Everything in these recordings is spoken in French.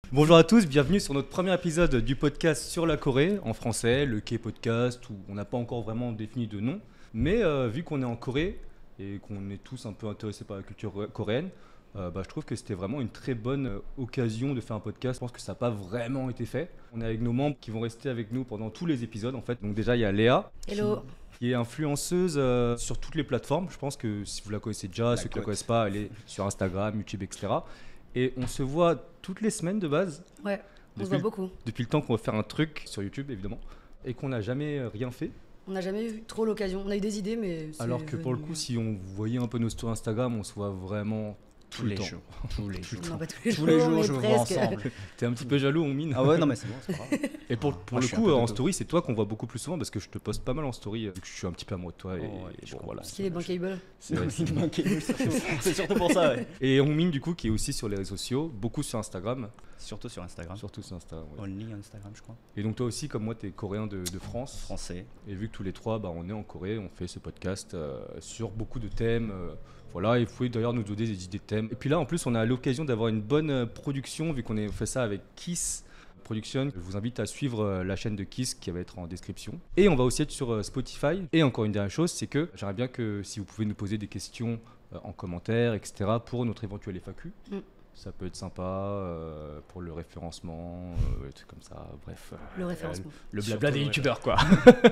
Bonjour à tous, bienvenue sur notre premier épisode du podcast sur la Corée, en français, le K-podcast, où on n'a pas encore vraiment défini de nom. Mais vu qu'on est en Corée et qu'on est tous un peu intéressés par la culture coréenne, je trouve que c'était vraiment une très bonne occasion de faire un podcast. Je pense que ça n'a pas vraiment été fait. On est avec nos membres qui vont rester avec nous pendant tous les épisodes en fait. Donc déjà il y a Léa. Hello. Qui est influenceuse sur toutes les plateformes. Je pense que si vous la connaissez déjà, ceux qui ne la connaissent pas, elle est sur Instagram, YouTube, etc. Et on se voit toutes les semaines de base. Ouais, on se voit beaucoup. Depuis le temps qu'on va faire un truc sur YouTube, évidemment, et qu'on n'a jamais rien fait. On n'a jamais eu trop l'occasion. On a eu des idées, mais alors que pour le coup, si on voyait un peu nos stories Instagram, on se voit vraiment tous les jours. Tous les jours, je vous vois ensemble. T'es un petit peu jaloux, on mine. Ah ouais, non mais c'est bon, c'est pas grave. Et pour le coup, en story, c'est toi qu'on voit beaucoup plus souvent parce que je te poste pas mal en story, vu que je suis un petit peu amoureux de toi. Voilà. C'est les bankable. C'est vrai, C'est surtout pour ça, ouais. Et on mine du coup qui est aussi sur les réseaux sociaux, beaucoup sur Instagram. Surtout sur Instagram. Surtout sur Instagram. Ouais. Only Instagram, je crois. Et donc toi aussi, comme moi, t'es coréen de France. Français. Et vu que tous les trois, on est en Corée, on fait ce podcast sur beaucoup de thèmes. Voilà, et vous pouvez d'ailleurs nous donner des idées de thèmes. Et puis là, en plus, on a l'occasion d'avoir une bonne production, vu qu'on a fait ça avec Kiss Production. Je vous invite à suivre la chaîne de Kiss qui va être en description. Et on va aussi être sur Spotify. Et encore une dernière chose, c'est que j'aimerais bien que si vous pouvez nous poser des questions en commentaire, etc., pour notre éventuel FAQ. Ça peut être sympa pour le référencement, des trucs comme ça, bref. Le référencement. Le blabla des youtubeurs, quoi.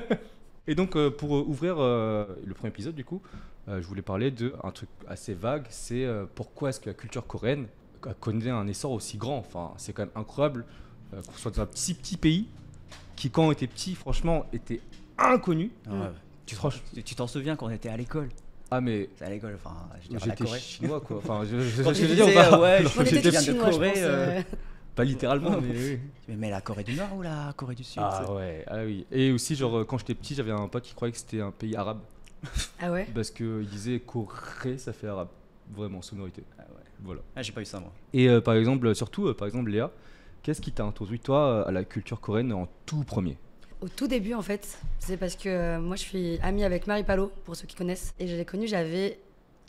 Et donc, pour ouvrir le premier épisode, du coup, je voulais parler d'un truc assez vague. C'est pourquoi est-ce que la culture coréenne connaît un essor aussi grand. Enfin, c'est quand même incroyable qu'on soit dans un petit pays qui, quand on était petit, franchement, était inconnu. Ouais. Tu t'en souviens quand on était à l'école? Ah mais c'est à l'école, enfin, je dirais j'étais la Corée. chinois quoi. Enfin, quand tu veux disais, dire, ouais, on était j'étais tous bien de chinois, Corée. je pense, pas littéralement, mais oui. Mais la Corée du Nord ou la Corée du Sud? Ah ouais, ah oui. Et aussi, genre, quand j'étais petit, j'avais un pote qui croyait que c'était un pays arabe. Ah ouais? Parce qu'il disait Corée, ça fait arabe. Vraiment, sonorité. Ah ouais. Voilà. Ah, j'ai pas eu ça, moi. Et par exemple, surtout, Léa, qu'est-ce qui t'a introduit, toi, à la culture coréenne en tout premier? Au tout début, en fait, c'est parce que moi, je suis amie avec Marie Palot, pour ceux qui connaissent. Et je l'ai connue, j'avais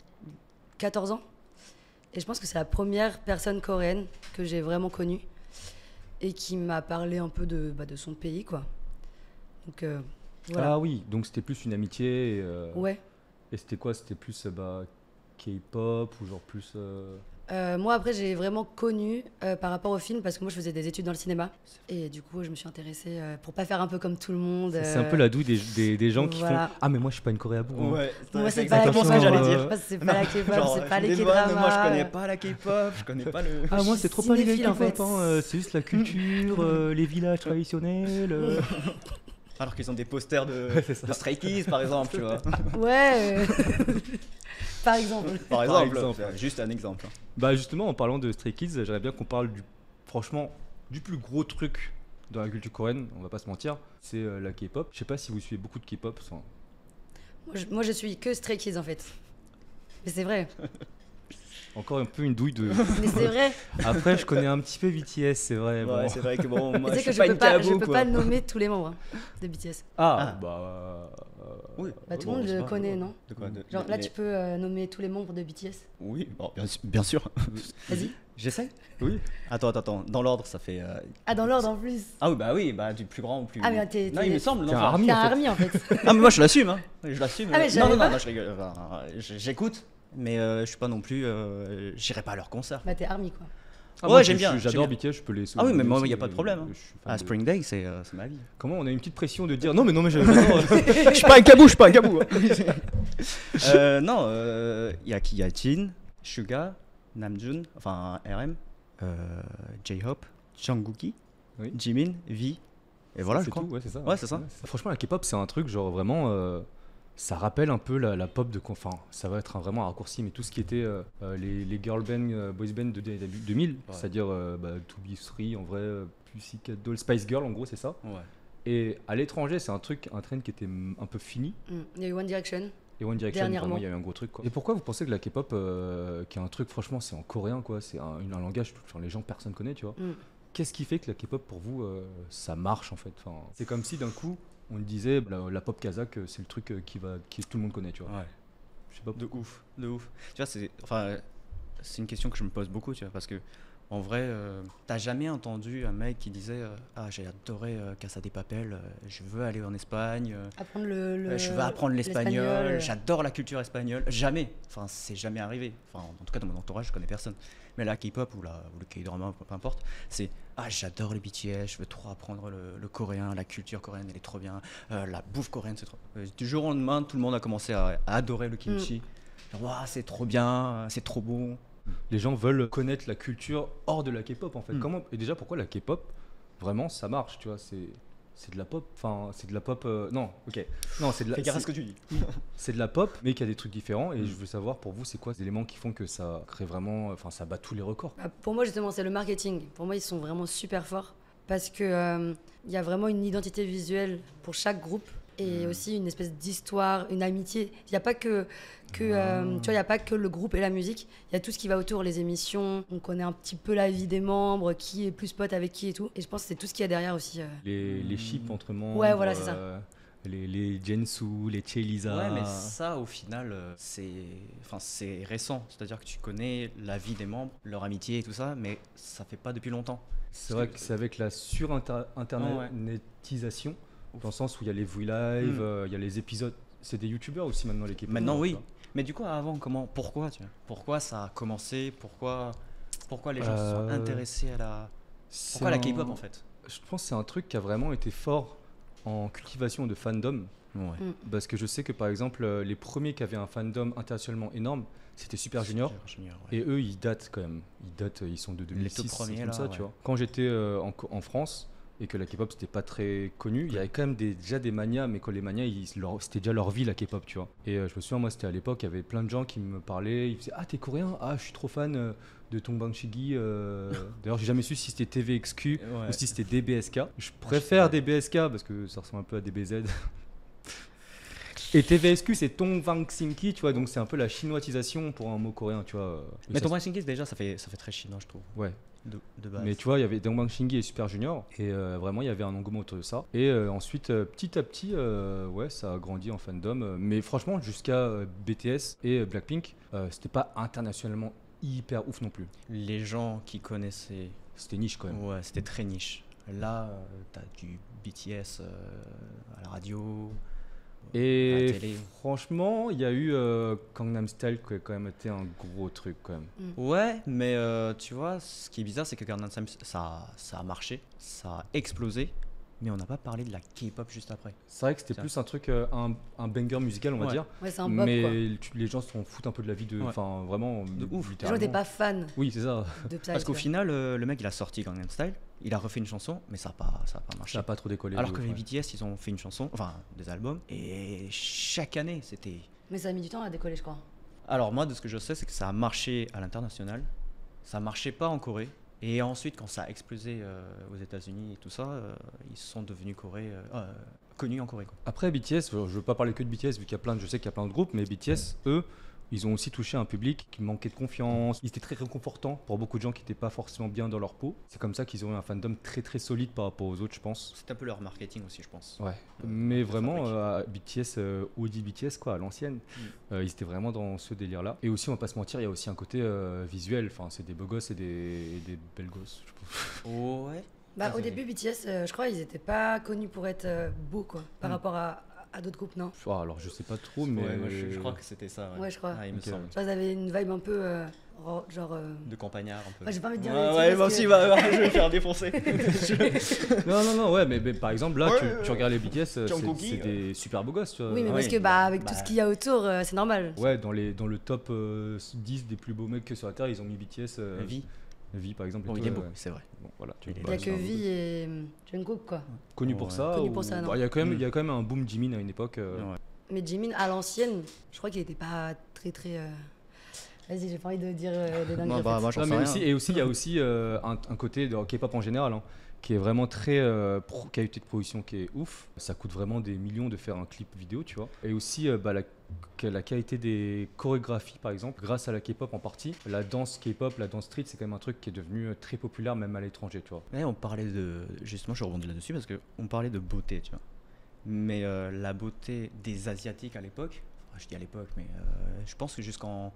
14 ans. Et je pense que c'est la première personne coréenne que j'ai vraiment connue et qui m'a parlé un peu de son pays, quoi. Donc, voilà. Ah oui, donc c'était plus une amitié. Ouais. Et c'était quoi? C'était plus K-pop ou genre plus... Moi, après, j'ai vraiment connu par rapport au film, parce que moi, je faisais des études dans le cinéma. Et du coup, je me suis intéressée pour pas faire un peu comme tout le monde. C'est un peu la douille des gens qui voilà. font « Ah, mais moi, je suis pas une Coréaboue. Ouais, moi, c'est pas la exactement ce que j'allais dire. Moi, c'est pas la K-pop, c'est pas les K-dramas. K-dramas. Moi, je connais pas la K-pop, je connais pas le... Ah, moi, c'est trop pas les cinéphile, en K-pop, fait. c'est juste la culture, les villages traditionnels. Alors qu'ils ont des posters de Stray Kids, par exemple, tu vois. Ouais. Par exemple. Par exemple. Juste un exemple. Bah justement, en parlant de Stray Kids, j'aimerais bien qu'on parle du plus gros truc dans la culture coréenne, on va pas se mentir, c'est la K-pop. Je sais pas si vous suivez beaucoup de K-pop. Moi, je suis que Stray Kids, en fait. Mais c'est vrai. Encore un peu une douille de... Mais c'est vrai. Après, je connais un petit peu BTS, c'est vrai. Ouais, bon. c'est vrai que bon, moi, Tu sais je que suis pas une cabou, je peux quoi. pas nommer tous les membres de BTS. Oui. Bah, tout le monde le connaît, non? De quoi Genre là, tu peux nommer tous les membres de BTS. Oui, bon, bien sûr. Vas-y. J'essaie. Oui. Attends. Dans l'ordre, ça fait. Ah, dans l'ordre en plus. Ah oui, du plus grand au plus. Ah, mais t'es. Non, il me semble. T'es un enfin. army, T'es un en fait. army en fait. Ah, mais moi, je l'assume. Hein. Je l'assume. Ah, mais j'avais pas. Non, je rigole. Enfin, j'écoute, mais je suis pas non plus. J'irai pas à leur concert. Bah, t'es army quoi. Ah, Ouais, moi, j'aime bien. J'adore BTS, je peux les Ah oui, mais moi, aussi, il y a pas de problème. je suis fan Ah, de- Spring Day, c'est ma vie. Comment on a une petite pression de dire non mais j'avais pas Je suis pas un cabou, Non, il y a qui? Il y a Jin, Suga, Namjoon, enfin RM, J-Hope, Jungkook, Oui. Jimin, V. Et voilà, je c'est crois. tout, ouais, c'est ça. Ouais, c'est ça. Franchement, la K-pop, c'est un truc, genre vraiment, ça rappelle un peu la pop de. Enfin, ça va être vraiment un raccourci, mais tout ce qui était les girl band, boys band de début 2000, c'est-à-dire 2B3, en vrai, Pussycat Dolls, Spice Girl, en gros, c'est ça. Ouais. Et à l'étranger, c'est un trend qui était un peu fini. Il y a eu One Direction. Et One Direction, Dernièrement. vraiment, il y a eu un gros truc, quoi. Et pourquoi vous pensez que la K-pop, qui est un truc, franchement, c'est en coréen, quoi, c'est un langage, enfin, les gens, personne connaît, tu vois. Qu'est-ce qui fait que la K-pop, pour vous, ça marche, en fait? Enfin, c'est comme si, d'un coup, on disait, la pop kazakh, c'est le truc qui tout le monde connaît, tu vois. Ouais. Je sais pas. De ouf. Tu vois, c'est. Enfin. c'est une question que je me pose beaucoup, tu vois, parce que en vrai, t'as jamais entendu un mec qui disait ah, j'ai adoré Casa de Papel, je veux aller en Espagne, Apprendre je veux apprendre l'espagnol, l'espagnol. j'adore la culture espagnole. Jamais, enfin, c'est jamais arrivé. Enfin, en tout cas, dans mon entourage, je connais personne. Mais la K-pop ou le K-drama, peu importe, c'est ah, j'adore les BTS, je veux trop apprendre le coréen, la culture coréenne, elle est trop bien, la bouffe coréenne, c'est trop. Du jour au lendemain, tout le monde a commencé à adorer le kimchi. Genre, waouh, c'est trop bien, c'est trop bon. Les gens veulent connaître la culture hors de la K-pop en fait. Et déjà, pourquoi la K-pop, vraiment, ça marche, tu vois, c'est de la pop, enfin, c'est de la pop. Non, ok. Non, c'est de la. Fais gaffe à ce que tu dis. C'est de la pop, mais qui a des trucs différents. Et je veux savoir pour vous, c'est quoi les éléments qui font que ça crée vraiment. Enfin, ça bat tous les records. Bah, pour moi, justement, c'est le marketing. Pour moi, ils sont vraiment super forts parce que il y a vraiment une identité visuelle pour chaque groupe et aussi une espèce d'histoire, une amitié. Il n'y a pas tu vois, il y a pas que le groupe et la musique. Il y a tout ce qui va autour, les émissions. On connaît un petit peu la vie des membres, qui est plus pote avec qui et tout. Et je pense que c'est tout ce qu'il y a derrière aussi. Les chips entre membres. Ouais, voilà, c'est ça. Les Jensu, les Chelisa. Ouais, mais ça, au final, c'est récent. C'est-à-dire que tu connais la vie des membres, leur amitié et tout ça, mais ça fait pas depuis longtemps. C'est vrai que c'est avec la sur-internetisation, dans le sens où il y a les V-Live, il y a les épisodes. C'est des youtubeurs aussi maintenant, l'équipe. Maintenant, oui. Mais du coup, avant, pourquoi, tu vois, pourquoi ça a commencé, pourquoi les gens se sont intéressés à la K-pop en fait? Je pense que c'est un truc qui a vraiment été fort en cultivation de fandom. Ouais. Parce que je sais que par exemple, les premiers qui avaient un fandom internationalement énorme, c'était Super Junior. Ouais. Et eux, ils datent quand même. Ils sont de 2006, Les tout premiers, comme là, ça, ouais. tu vois. Quand j'étais en France et que la K-pop c'était pas très connu, il y avait quand même déjà des manias, mais quand les manias, c'était déjà leur vie la K-pop, tu vois. Et je me souviens, moi, c'était à l'époque, il y avait plein de gens qui me parlaient, ils disaient ah, t'es coréen? Ah, je suis trop fan de Tongbang Shigi. D'ailleurs, j'ai jamais su si c'était TVXQ ou si c'était DBSK. Je préfère DBSK parce que ça ressemble un peu à DBZ. Et TVSQ, c'est Tongbang Shinki, tu vois, donc c'est un peu la chinoisisation pour un mot coréen, tu vois. Mais Tongbang Shinki, déjà, ça fait très chinois, je trouve. Ouais. De base. Mais tu vois, il y avait Tongbang Shingi et Super Junior, et vraiment, il y avait un engouement autour de ça. Et ensuite, petit à petit, ouais, ça a grandi en fandom. Mais franchement, jusqu'à BTS et Blackpink, c'était pas internationalement hyper ouf non plus. Les gens qui connaissaient. C'était niche quand même. Ouais, c'était très niche. Là, t'as du BTS à la radio. Et à la télé. franchement, il y a eu Gangnam Style qui a quand même été un gros truc quand même. Ouais, mais tu vois, ce qui est bizarre, c'est que Gangnam Style, ça a marché, ça a explosé, mais on n'a pas parlé de la K-pop juste après. C'est vrai que c'était plus un truc, un banger musical, on va dire. Ouais, c'est un bop, mais quoi. Les gens s'en foutent un peu de la vie de. Enfin, vraiment. De ouf. Les gens littéralement. n'étaient pas fans Oui, c'est ça. de Psy. Parce qu'au tu vois. final, le mec, il a sorti Gangnam Style, il a refait une chanson, mais ça a pas marché. Ça n'a pas trop décollé. Alors de que ouf, les ouais. BTS, ils ont fait une chanson, enfin des albums, et chaque année, c'était. Mais ça a mis du temps à décoller, je crois. Alors moi, de ce que je sais, c'est que ça a marché à l'international, ça marchait pas en Corée, et ensuite, quand ça a explosé aux États-Unis et tout ça, ils sont devenus connus en Corée, quoi. Après, BTS, je ne veux pas parler que de BTS, vu qu'il y a je sais qu'il y a plein de groupes, mais BTS, eux, ils ont aussi touché un public qui manquait de confiance. Ils étaient très réconfortants pour beaucoup de gens qui n'étaient pas forcément bien dans leur peau. C'est comme ça qu'ils ont eu un fandom très très solide par rapport aux autres, je pense. C'est un peu leur marketing aussi, je pense. Ouais. Mais de vraiment, fabrique. BTS, OG BTS, quoi, à l'ancienne, ils étaient vraiment dans ce délire-là. Et aussi, on va pas se mentir, il y a aussi un côté visuel. Enfin, c'est des beaux gosses et des belles gosses, je pense. Ouais. Bah, Ah, au c'est début, BTS, je crois, ils n'étaient pas connus pour être beaux, quoi, par rapport à d'autres groupes, non? Ah, alors, je sais pas trop, mais. Ouais, moi, je crois que c'était ça. Ouais, je crois. Ah, il me Ok. semble. Je crois qu'ils avaient une vibe un peu genre. De campagnard un peu. Ouais, j'ai pas envie de dire. Ouais, moi aussi, je vais faire défoncer. Non, ouais, mais par exemple, là, Ouais, tu regardes les BTS, Jungkook, c'est des super beaux gosses, tu vois. Oui, mais Ouais, parce que bah, avec bah, tout ce qu'il y a autour, c'est normal. Ouais, dans le top 10 des plus beaux mecs que sur la Terre, ils ont mis BTS. Vie. Vie, par exemple. et Bon, tout, il est beau, ouais. c'est vrai. Bon, voilà, tu Il est vois, Il y a c'est que un beau V gosse. et Jungkook, quoi. Connu pour Ouais. ça. Connu pour ça, non. Bah, il y a quand même un boom Jimin à une époque. Ouais. Mais Jimin, à l'ancienne, je crois qu'il était pas très très. Vas-y, j'ai pas envie de dire des dingueries. Moi, en bah, fait. moi, j'en Non, sais mais rien. aussi, il y a aussi un côté de K-pop en général, hein, qui est vraiment très qualité de production qui est ouf. Ça coûte vraiment des millions de faire un clip vidéo, tu vois. Et aussi la qualité des chorégraphies, par exemple, grâce à la K-pop en partie. La danse K-pop, la danse street, c'est quand même un truc qui est devenu très populaire même à l'étranger, tu vois. Ouais, on parlait de. Justement, je rebondis là-dessus parce qu'on parlait de beauté, tu vois. Mais la beauté des Asiatiques à l'époque, je dis à l'époque, mais je pense que jusqu'en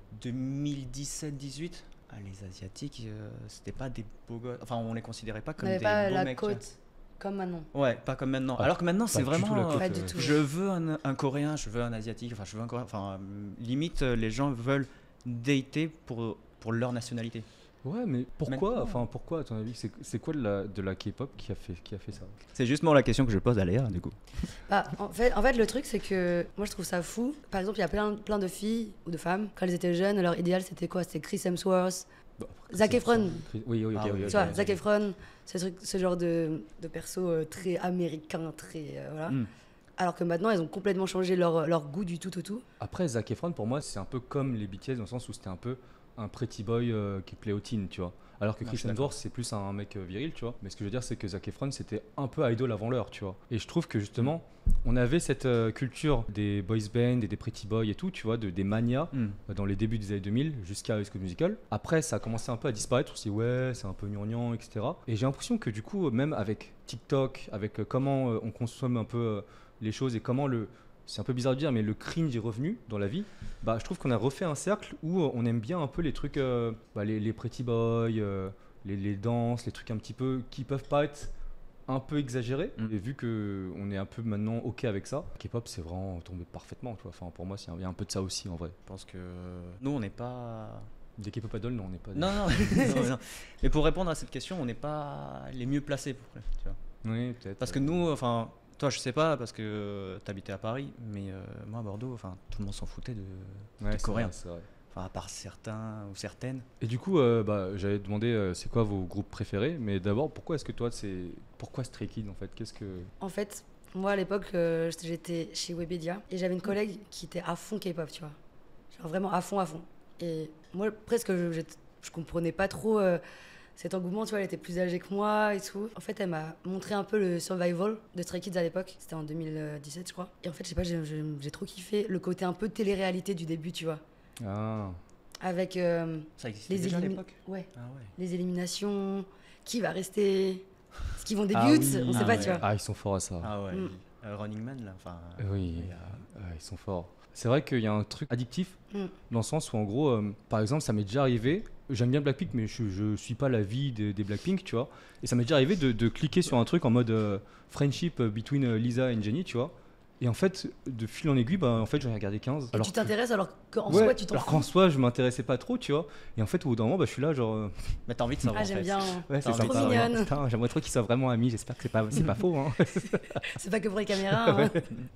2017-18, les Asiatiques, c'était pas des beaux gosses. Enfin, on les considérait pas On comme n'avait des pas beaux la mecs. côte comme maintenant. Ouais, pas comme maintenant. Ah, Alors que maintenant, c'est pas du tout vraiment. la côte, Pas du tout. Je veux un Coréen, je veux un Asiatique, enfin, je veux un Coréen. Enfin, limite, les gens veulent dater pour leur nationalité. Ouais, mais pourquoi, Maintenant. enfin pourquoi à ton avis, c'est quoi de la K-pop qui a fait ça? C'est justement la question que je pose à Léa, du coup. Bah, en fait, le truc, c'est que moi, je trouve ça fou. Par exemple, il y a plein de filles ou de femmes, quand elles étaient jeunes, leur idéal, c'était quoi? C'était Chris Hemsworth, Bon, Zac Efron. Oui, ok, Ah oui, oui, ok. Tu vois, ok. Zac Efron, ce genre de perso très américain, très. Voilà. Mm. Alors que maintenant, elles ont complètement changé leur goût du tout au tout. Après, Zac Efron, pour moi, c'est un peu comme les BTS dans le sens où c'était un peu un pretty boy qui plaît aux teens, tu vois. Alors que Ouais, Chris je suis d'accord. Hemsworth, c'est plus un mec viril, tu vois. Mais ce que je veux dire, c'est que Zac Efron, c'était un peu idol avant l'heure, tu vois. Et je trouve que justement, on avait cette culture des boys band et des pretty boys et tout, tu vois, des manias dans les débuts des années 2000 jusqu'à High School Musical. Après, ça a commencé un peu à disparaître. On s'est dit, ouais, c'est un peu gnangnan, etc. Et j'ai l'impression que du coup, même avec TikTok, avec comment on consomme un peu les choses et comment c'est un peu bizarre de dire, mais le cringe est revenu dans la vie. Bah, je trouve qu'on a refait un cercle où on aime bien un peu les trucs, les pretty boys, les danses, les trucs un petit peu qui peuvent paraître un peu exagérés. Et vu qu'on est un peu maintenant OK avec ça, K-pop, c'est vraiment tombé parfaitement. Tu vois. Enfin, pour moi, il y a un peu de ça aussi en vrai. Je pense que nous, on n'est pas. Des K-pop idols, non, on n'est pas. Non, non. Mais pour répondre à cette question, on n'est pas les mieux placés pour. Tu vois. Oui, peut-être. Parce que nous, enfin, toi, je sais pas, parce que t'habitais à Paris, mais moi, à Bordeaux, enfin, tout le monde s'en foutait de c'est Coréens. vrai, c'est vrai. Enfin, à part certains ou certaines. Et du coup, j'avais demandé c'est quoi vos groupes préférés, mais d'abord, pourquoi est-ce que toi, pourquoi Stray Kids en fait? Qu'est-ce que En fait, moi, à l'époque, j'étais chez Webedia et j'avais une collègue qui était à fond K-pop, tu vois. Genre vraiment à fond, à fond. Et moi, presque, je comprenais pas trop cet engouement, tu vois. Elle était plus âgée que moi et tout. En fait, elle m'a montré un peu le survival de Stray Kids à l'époque. C'était en 2017, je crois. Et en fait, je sais pas, j'ai trop kiffé le côté un peu télé-réalité du début, tu vois. Ah, Avec Ça existait les, déjà à l'époque. ouais, Ah ouais. les éliminations, qui va rester, est-ce qu'ils vont des Ah buts, oui. on sait Ah pas, ouais. tu vois. ah, ils sont forts à ça. Ah ouais. Mm. Running Man, là. Enfin. Oui, il y a- ils sont forts. C'est vrai qu'il y a un truc addictif Mm. dans le sens où en gros, par exemple, ça m'est déjà arrivé. J'aime bien Blackpink, mais je suis pas la vie des Blackpink, tu vois. Et ça m'est déjà arrivé de cliquer sur un truc en mode friendship between Lisa et Jennie, tu vois. Et en fait, de fil en aiguille, en fait, j'en ai regardé 15. Et tu t'intéresses alors qu'en Ouais, soi, tu t'en alors fous. qu'en soi, je m'intéressais pas trop, tu vois. Et en fait, au bout d'un moment, je suis là, genre. Mais t'as envie de savoir. Ah, en j'aime fait. bien. Ouais, c'est Trop sympa. mignonne. Ouais. Putain, j'aimerais trop qu'ils soient vraiment amis. J'espère que c'est pas faux. Hein. C'est pas que pour les caméras. Hein.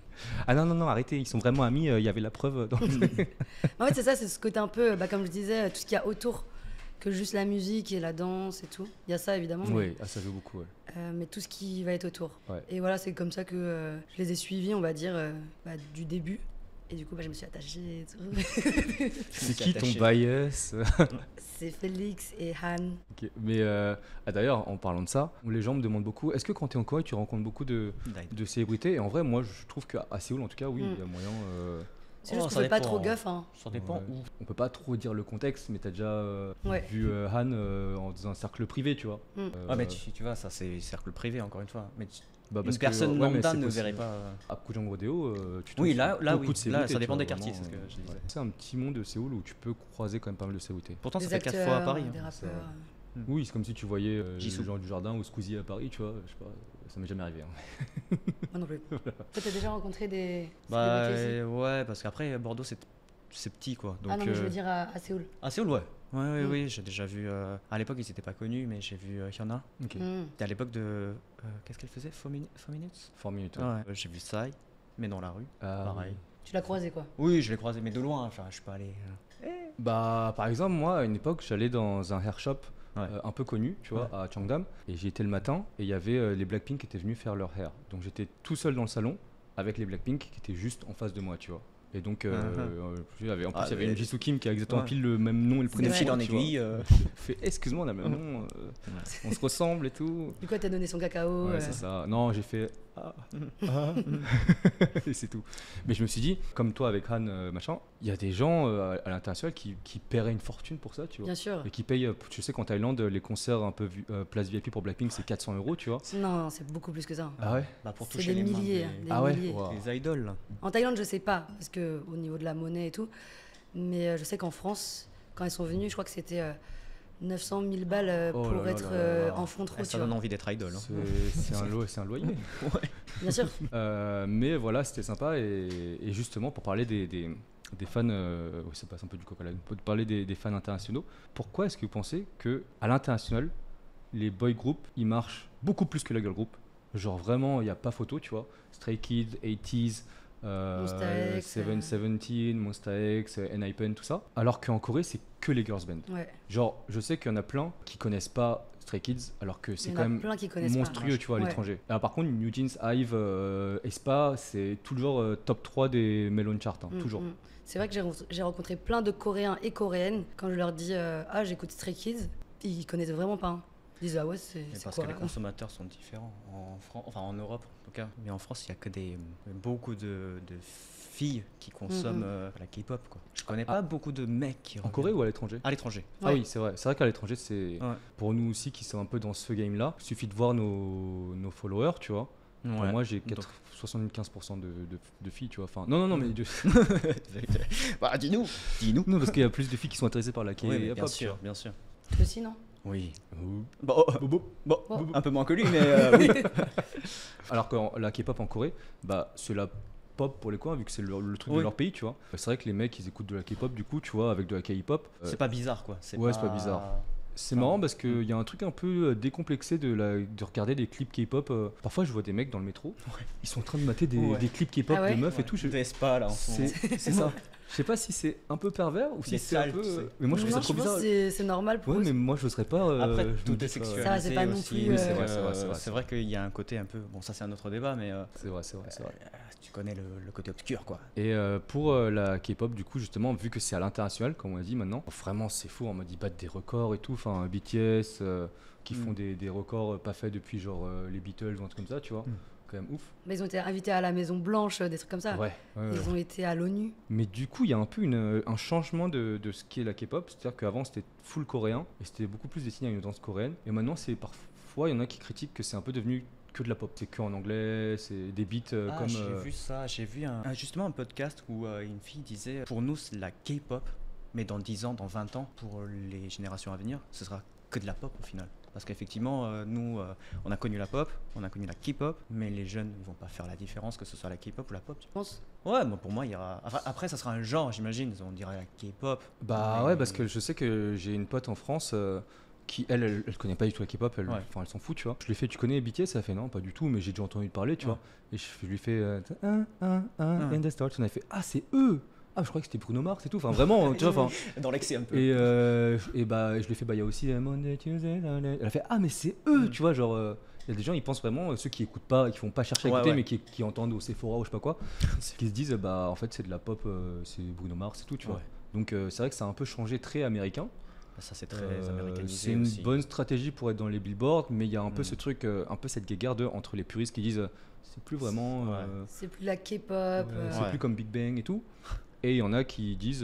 Ah non, arrêtez. Ils sont vraiment amis. Il y avait la preuve. Dans En fait, c'est ça, c'est ce côté un peu, comme je disais, tout ce qu'il y a autour que juste la musique et la danse et tout. Il y a ça évidemment, Oui, ça joue beaucoup. Ouais. mais tout ce qui va être autour. Ouais. Et voilà, c'est comme ça que je les ai suivis, on va dire, du début. Et du coup, je me suis attachée et tout. C'est qui ton bias? C'est Félix et Han. Ok. Mais d'ailleurs, en parlant de ça, les gens me demandent beaucoup est-ce que quand tu es en Corée, tu rencontres beaucoup de célébrités? Et en vrai, moi, je trouve qu'à Séoul, en tout cas, oui, il y a moyen. C'est juste Oh, que ça je fais pas dépend, trop hein. gaffe. Hein. Ça dépend Ouais. où. On peut pas trop dire le contexte, mais tu as déjà Ouais. vu Han dans un cercle privé, tu vois. Ah, mais tu vois, ça c'est cercle privé, encore une fois. Mais Parce une que, personne ouais, mais lambda c'est ne possible. verrait pas. À Kujang Rodeo, tu Oui, tombes là, sur là, beaucoup oui. de célébrités, Là, ça dépend tu des vois, quartiers, c'est vraiment, ce que je disais. C'est un petit monde de Séoul où tu peux croiser quand même pas mal de célébrités. Pourtant, ça Des fait 4 acteurs, fois à Paris. des hein. rappeurs. Oui, c'est comme si tu voyais Jisoo. Jean du Jardin ou Squeezie à Paris, tu vois. Je sais pas, ça m'est jamais arrivé. Hein. Moi non plus. Toi, t'as déjà rencontré des Bah, célébrités ici ouais, parce qu'après, Bordeaux, c'est petit, quoi. Donc, Ah non, mais je veux dire à Séoul. à Séoul, ouais. Ouais, Mm. oui, j'ai déjà vu. À l'époque, ils n'étaient pas connus, mais j'ai vu Hyuna. Ok. Mm. C'était à l'époque de. Qu'est-ce qu'elle faisait 4 minutes 4 minutes. ouais. Ouais. J'ai vu Psy, mais dans la rue. Ah, Pareil. Tu l'as croisé quoi. Oui, je l'ai croisé, mais de loin. Enfin, je suis pas allé. Bah, par exemple, moi, à une époque, j'allais dans un hair shop Ouais. un peu connu, tu vois, à Cheongdam, et j'y étais le matin, et il y avait les Blackpink qui étaient venus faire leur hair. Donc j'étais tout seul dans le salon avec les Blackpink qui étaient juste en face de moi, tu vois. Et donc, il y avait mais- une Jisoo Kim qui a exactement Ouais. pile le même nom et le C'est prénom. De vrai. fil en tu vois. aiguille. Fait, excuse-moi, on a le même nom, on se ressemble et tout. Du coup, elle t'a donné son cacao. Ouais, c'est ça. Non, j'ai fait Et c'est tout. Mais je me suis dit, comme toi avec Han, machin, il y a des gens à l'international qui paieraient une fortune pour ça, tu vois. Bien sûr. Et qui payent, tu sais qu'en Thaïlande, les concerts un peu place VIP pour Blackpink, c'est 400 €, tu vois. Non, c'est beaucoup plus que ça. Ah ouais. Bah, pour C'est toucher des les mains milliers. des, Des Ah ouais. milliers. Wow. des idoles. Là. En Thaïlande, je sais pas, parce que au niveau de la monnaie et tout. Mais je sais qu'en France, quand ils sont venus, je crois que c'était 900 000 balles Oh pour là là être là là. en front row, tu Ça vois. donne envie d'être idol. Hein. C'est un loyer. Bien sûr. Mais voilà, c'était sympa. Et justement, pour parler des fans, oui, ça passe un peu du coq à l'âne, pour parler des fans internationaux, pourquoi est-ce que vous pensez qu'à l'international, les boy groups, ils marchent beaucoup plus que la girl group? Genre vraiment, il n'y a pas photo, tu vois. Stray Kids, 80s, Monsta X, 717, Monsta X, Enhypen, tout ça. Alors qu'en Corée, c'est que les girls band. Ouais. Genre, je sais qu'il y en a plein qui connaissent pas Stray Kids, alors que Il c'est y en quand a même plein qui connaissent monstrueux, tu vois, à Ouais. l'étranger. Alors par contre, New Jeans, Hive, Aespa, c'est toujours top 3 des Melon Charts, hein, pas. toujours. C'est vrai que j'ai rencontré plein de Coréens et Coréennes. Quand je leur dis ah, j'écoute Stray Kids, ils connaissent vraiment pas. Hein. Ils disent ah ouais, c'est Parce quoi que les consommateurs sont différents en Europe en tout cas. Mais en France, il y a que beaucoup de filles qui consomment la K-pop. Quoi. Je connais pas beaucoup de mecs qui En Corée ou à l'étranger? à l'étranger. Ah Ouais. oui, c'est vrai. C'est vrai qu'à l'étranger, c'est Ouais. pour nous aussi qui sommes un peu dans ce game-là. Il suffit de voir nos followers, tu vois. Pour Ouais. moi, j'ai Donc- 75% de filles, tu vois. Enfin, non, mais Bah, dis-nous. non, parce qu'il y a plus de filles qui sont intéressées par la Oui, mais bien K-pop, tu sûr, vois. bien sûr. Toi aussi, non? Oui. Ouh. Bon, Bon. un peu moins que lui, mais oui. Alors que la K-pop en Corée, bah, c'est la pop pour les coins, vu que c'est le truc de Oui. leur pays, tu vois. C'est vrai que les mecs, ils écoutent de la K-pop, du coup, tu vois, avec de la K-pop. C'est pas bizarre, quoi. Ouais, c'est pas bizarre. C'est marrant parce qu'il y a un truc un peu décomplexé de regarder des clips K-pop. Parfois, je vois des mecs dans le métro, ils sont en train de mater Ouais. des clips K-pop Ah ouais de meufs et tout. Vespa, là, en ce moment. C'est ça. Je sais pas si c'est un peu pervers ou si Les c'est un salles, peu. tu sais. Mais moi, je trouve Non, ça trop pense bizarre. que c'est normal pour Ouais, eux. mais moi, je n'oserais pas. Après, je me tout dis est pas, sexualisé Ça, c'est pas non aussi. plus, Oui, c'est vrai, c'est vrai, c'est vrai. C'est vrai qu'il y a un côté un peu... Bon, ça, c'est un autre débat, mais C'est vrai, c'est vrai, c'est vrai. tu connais le côté obscur, quoi. Et pour la K-pop, du coup, justement, vu que c'est à l'international, comme on a dit maintenant, vraiment, c'est fou. En mode, ils battent des records et tout. Enfin, BTS qui font des records pas faits depuis genre les Beatles ou un truc comme ça, tu vois. Quand même ouf. Mais ils ont été invités à la Maison Blanche, des trucs comme ça. Ouais. Ils ont été à l'ONU. Mais du coup, il y a un peu un changement de ce qu'est la K-pop. C'est-à-dire qu'avant, c'était full coréen et c'était beaucoup plus destiné à une danse coréenne. Et maintenant, c'est parfois, il y en a qui critiquent que c'est un peu devenu que de la pop. C'est que en anglais, c'est des beats comme. J'ai vu ça, j'ai vu justement un podcast où une fille disait pour nous c'est la K-pop, mais dans 10 ans, dans 20 ans, pour les générations à venir, ce sera que de la pop au final. Parce qu'effectivement, nous, on a connu la pop, on a connu la K-pop, mais les jeunes ne vont pas faire la différence que ce soit la K-pop ou la pop. Je pense. Ouais, moi, pour moi, il y aura. Après, ça sera un genre, j'imagine. On dirait la K-pop. Bah mais- ouais, parce que je sais que j'ai une pote en France qui, elle connaît pas du tout la K-pop, elle s'en fout, tu vois. Je lui ai fait, tu connais BTS? Elle a fait, non, pas du tout, mais j'ai déjà entendu parler, tu Ouais. vois. Et je lui ai fait, and the stars. On a fait, ah, c'est eux! Ah, je croyais que c'était Bruno Mars et tout. Enfin, vraiment, tu vois. Enfin, Dans l'excès un peu. et bah, je lui ai fait, bah, il y a aussi Monday, Tuesday, Thursday. Elle a fait, ah, mais c'est eux, tu vois. Genre, il y a des gens, ils pensent vraiment, ceux qui écoutent pas, qui font pas chercher à Ouais, écouter, ouais. mais qui entendent au Sephora ou je sais pas quoi, qui se disent, bah, en fait, c'est de la pop, c'est Bruno Mars et tout, tu vois. Ouais. Donc, c'est vrai que ça a un peu changé, très américain. Ça, c'est très américanisé. C'est une aussi. bonne stratégie pour être dans les billboards, mais il y a un peu Mm. ce truc, un peu cette guéguerre entre les puristes qui disent c'est plus vraiment. Ouais. C'est plus la K-pop. C'est Ouais. plus comme Big Bang et tout. Et il y en a qui disent,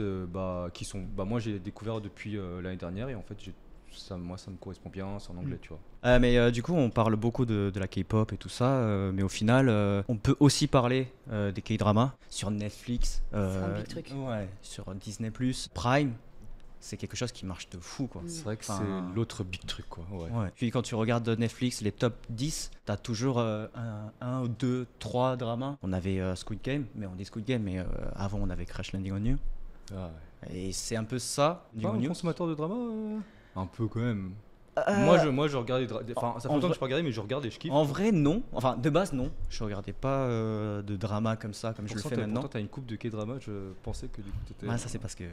moi j'ai découvert depuis l'année dernière et en fait moi ça me correspond bien, c'est en anglais, tu vois. Mais du coup, on parle beaucoup de la K-pop et tout ça, mais au final, on peut aussi parler des K-dramas sur Netflix, un big truc. ouais, sur Disney+, Prime. C'est quelque chose qui marche de fou, quoi. C'est vrai que Enfin, c'est l'autre big truc, quoi. Ouais. Ouais. Puis quand tu regardes Netflix, les top 10, t'as toujours un ou deux, trois dramas. On avait Squid Game, mais on dit Squid Game, mais avant on avait Crash Landing on You. Ah, ouais. Et c'est un peu ça, Pas On un You. consommateur de drama un peu quand même. Euh, Moi je regarde enfin ça fait en longtemps vrai- que je peux regarder, mais je regarde et je kiffe. En vrai, non. Enfin, de base, non. Je regardais pas de drama comme ça, comme je le fais maintenant. Pourtant t'as une coupe de K-drama, je pensais que du coup t'étais. Ah, ça c'est parce que...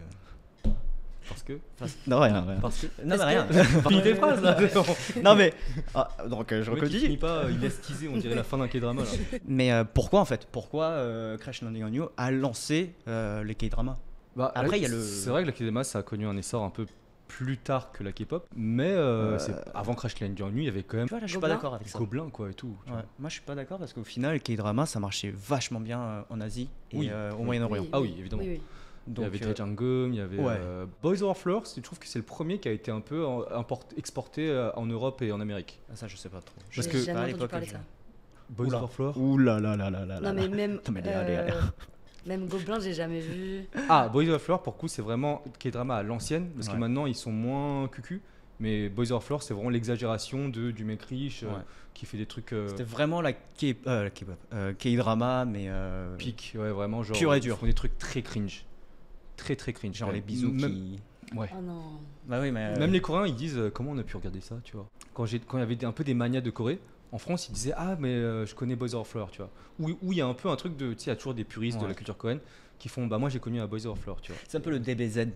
Parce que. Non, rien. Parce que. Non, mais rien. Finis tes phrases là. Non, mais... donc, je Le mec, il recodis. finit pas, il laisse teaser, on dirait la fin d'un K-drama là. Mais pourquoi, en fait? Pourquoi Crash Landing on You a lancé les K-dramas? Bah, Après, il y a le- C'est vrai que la K-drama ça a connu un essor un peu plus tard que la K-pop, mais avant Crash Landing on You, il y avait quand même Tu vois, là, je suis pas Gobelin. d'accord avec ça. Gobelin quoi et tout. tu Ouais. vois. Moi, je suis pas d'accord parce qu'au final, K-drama, ça marchait vachement bien en Asie et Oui. au Moyen-Orient. Ah oui, évidemment. Oui. Il y avait Donc, Trejangum, il y avait ouais. Boys Over Flowers. Je trouve que c'est le premier qui a été un peu exporté en Europe et en Amérique. ça, je sais pas trop. Parce J'ai que- jamais à entendu l'époque, parler de ça. Boys Oula. Over Flowers. Ouh là là là là là là. Non, mais même. Attends, mais allez. Même Gobelin, j'ai jamais vu. Ah, Boys Over Flowers, pour le coup, c'est vraiment K-drama à l'ancienne, parce que Ouais. maintenant ils sont moins cucu. Mais Boys Over Flowers, c'est vraiment l'exagération du mec riche Ouais. qui fait des trucs C'était vraiment la K-pop, K-drama, mais pique, ouais, vraiment genre. Pur et ils dur. font des trucs très cringe. Très cringe. genre Ouais. les bisous Même- qui. Ouais. Oh non. Bah oui, mais. Même les Coréens, ils disent comment on a pu regarder ça, tu vois. Quand il y avait un peu des manias de Corée, en France, ils disaient ah mais je connais Boys Over Flower, tu vois. Où il y a un peu un truc de, tu sais, il y a toujours des puristes de Ouais. la culture coréenne qui font bah moi j'ai connu un Boys Over Flower, tu vois. C'est un peu le DBZ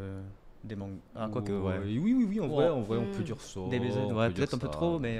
des mangas. Ah, quoique, ouais. Oui, en vrai, on Mm. peut dire ça. DBZ, on ouais, peut dire peut-être un peu ça. trop, mais.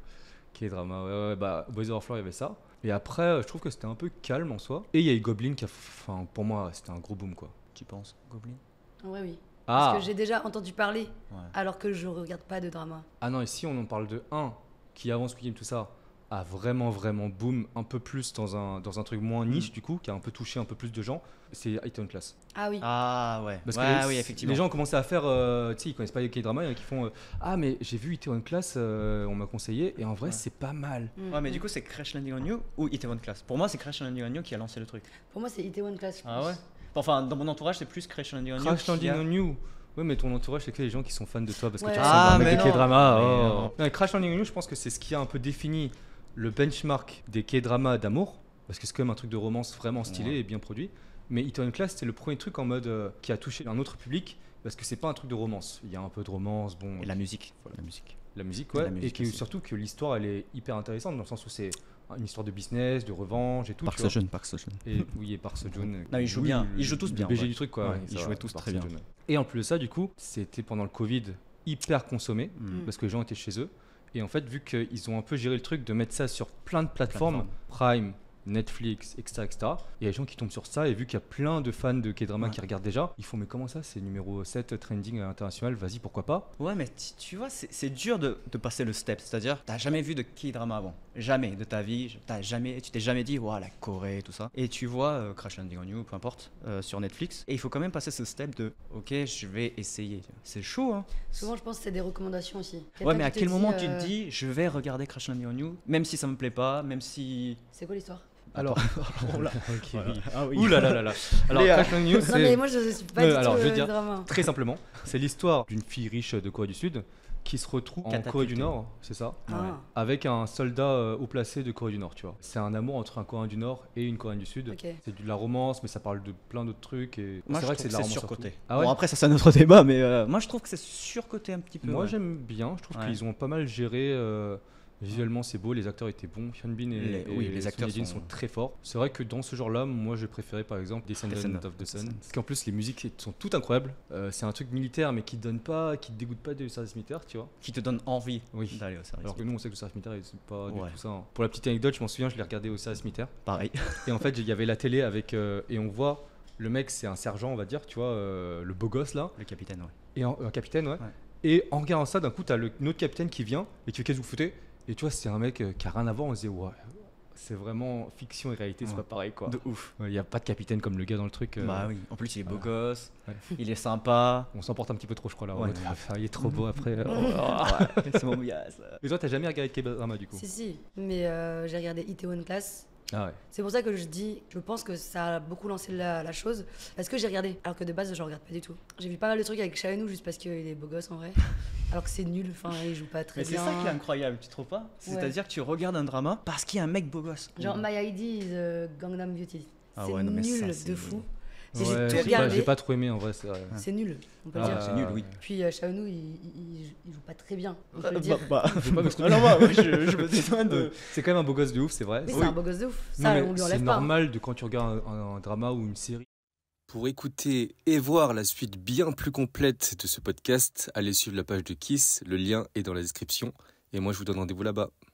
K-drama, ouais, bah Boys Over Flower, il y avait ça. Et après, je trouve que c'était un peu calme en soi. Et il y a eu Goblin qui a, enfin, pour moi, c'était un gros boom quoi. Tu penses, Goblin? Ouais, oui. Ah, Parce que j'ai déjà entendu parler, Ouais. alors que je regarde pas de drama. ah non, ici on en parle de un qui avant Squid Game, tout ça, a vraiment boom un peu plus dans un truc moins niche du coup, qui a un peu touché un peu plus de gens. C'est Itaewon Class. Ah oui. Ah ouais. Parce Ouais, que oui, effectivement. les gens ont commencé à faire, tu sais, ils connaissent pas les K-drama, il y en a qui font ah mais j'ai vu Itaewon Class, on m'a conseillé et en vrai Ouais. c'est pas mal. Ouais, mais du coup, c'est Crash Landing on You ou Itaewon Class? Pour moi, c'est Crash Landing on You qui a lancé le truc. Pour moi, c'est Itaewon Class. je Ah pense. ouais? Enfin, dans mon entourage, c'est plus Crash Landing on You. Crash qui Landing a- on You. Ouais, mais ton entourage, c'est que les gens qui sont fans de toi parce que Ouais. tu Ah, ressembles à un mais mec de non. K-drama. Mais oh. non. Non, mais Crash Landing on You, je pense que c'est ce qui a un peu défini le benchmark des K-dramas d'amour, parce que c'est quand même un truc de romance vraiment stylé Ouais. et bien produit. Mais Itaewon Class, c'était le premier truc en mode qui a touché un autre public, parce que c'est pas un truc de romance. Il y a un peu de romance, bon. Et la musique. La musique. La musique, Et ouais. la musique et qui, aussi. surtout que l'histoire, elle est hyper intéressante dans le sens où c'est une histoire de business, de revanche et tout. Park tu vois. Seo-joon, Park Seo-joon. Et oui, et Park Seo-joon. Non, ils jouent bien. Ils jouent tous bien, Le BG ouais. du truc, quoi. Ouais, ça ils va, jouaient tous Park très bien. Seo-joon, ouais. Et en plus de ça, du coup, c'était pendant le Covid hyper consommé Mm. parce que les gens étaient chez eux. Et en fait, vu qu'ils ont un peu géré le truc de mettre ça sur plein de plateformes, Prime, Netflix, etc., il y a des gens qui tombent sur ça. Et vu qu'il y a plein de fans de K-drama Ouais. qui regardent déjà, ils font mais comment ça, c'est numéro 7 trending international, vas-y, pourquoi pas. Ouais, mais tu vois, c'est dur de passer le step. C'est-à-dire, t'as jamais vu de K-drama avant. Jamais de ta vie. Tu t'es jamais dit, waouh, la Corée, tout ça. Et tu vois Crash Landing on You, peu importe, sur Netflix. Et il faut quand même passer ce step de, ok, je vais essayer. C'est chaud, hein. Souvent, je pense que c'est des recommandations aussi. Ouais, Quelqu'un mais à qui te quel dit, moment tu te dis, je vais regarder Crash Landing on You, même si ça me plaît pas, même si. C'est quoi l'histoire? Alors, Oh là. ok, Voilà. oui. Ah oui. Ouh là là là là. Alors, Léa. Crash Landing on You, Non, mais c'est moi, je suis pas Ouais, du alors, tout je vais dire- drama. très simplement, c'est l'histoire d'une fille riche de Corée du Sud qui se retrouve en Catapultée. Corée du Nord, c'est ça, Ah, avec un soldat haut placé de Corée du Nord, tu vois. C'est un amour entre un Coréen du Nord et une Coréenne du Sud. ok. C'est de la romance, mais ça parle de plein d'autres trucs. Et Moi, c'est je vrai trouve que c'est de que la c'est romance surcoté. surtout. Ah ouais. Bon, après, ça, c'est un autre débat, mais moi, je trouve que c'est surcoté un petit peu. Moi, ouais. j'aime bien. Je trouve Ouais. qu'ils ont pas mal géré. Visuellement, c'est beau. Les acteurs étaient bons. Hyunbin et les acteurs Son Ye-jin sont- sont très forts. C'est vrai que dans ce genre-là, moi, j'ai préféré par exemple Descendants of the Sun. Parce qu'en plus, les musiques sont toutes incroyables. C'est un truc militaire, mais qui te dégoûte pas du service militaire, tu vois. Qui te donne envie Oui. d'aller au service. Alors que nous, on sait que le service militaire, c'est pas du Ouais. tout ça. hein. Pour la petite anecdote, je m'en souviens, je l'ai regardé au service militaire. Pareil. Et en fait, il y avait la télé avec. Et on voit le mec, c'est un sergent, on va dire, tu vois, le beau gosse là. Le capitaine, ouais. Et un capitaine, ouais. Ouais. Et en regardant ça, d'un coup, t'as notre capitaine qui vient et tu fais qu'est-ce que vous foutez. Et tu vois, c'est un mec qui a rien à voir. On se dit, ouais, c'est vraiment fiction et réalité, c'est Ouais. pas pareil quoi. De ouf. Il n'y a pas de capitaine comme le gars dans le truc. Bah oui. En plus, il est beau voilà. gosse. Ouais. Il est sympa. On s'emporte un petit peu trop, je crois là. en Ouais. mode, ah, il est trop beau après. Ouais, c'est mon mouillasse. Mais toi, t'as jamais regardé de K-drama du coup? Si, si. Mais j'ai regardé Itaewon Class. Ah ouais. C'est pour ça que je pense que ça a beaucoup lancé la chose. Parce que j'ai regardé. Alors que de base, je regarde pas du tout. J'ai vu pas mal de trucs avec Shaenou juste parce qu'il est beau gosse en vrai. Alors que c'est nul. Enfin, il joue pas très Mais c'est bien. ça qui est incroyable, tu trouves pas? C'est-à-dire que tu regardes un drama parce qu'il y a un mec beau gosse. Genre, My ID is Gangnam Beauty. Ah C'est ouais, non, mais ça, nul c'est de nul. fou. Et Ouais, j'ai tout j'ai regardé. pas trop aimé en vrai, c'est vrai. C'est nul, on peut Ah, le dire. c'est nul, oui. Puis Shaenou, il joue pas très bien, on peut le dire. Je vais pas m'exprimer. Alors moi, je me dédouane de. C'est quand même un beau gosse de ouf, c'est vrai. Mais Oui. c'est un beau gosse de ouf. Non, Ça, mais on lui c'est enlève pas. hein. normal de quand tu regardes un drama ou une série. Pour écouter et voir la suite bien plus complète de ce podcast, allez suivre la page de Kiss, le lien est dans la description. Et moi je vous donne rendez-vous là-bas.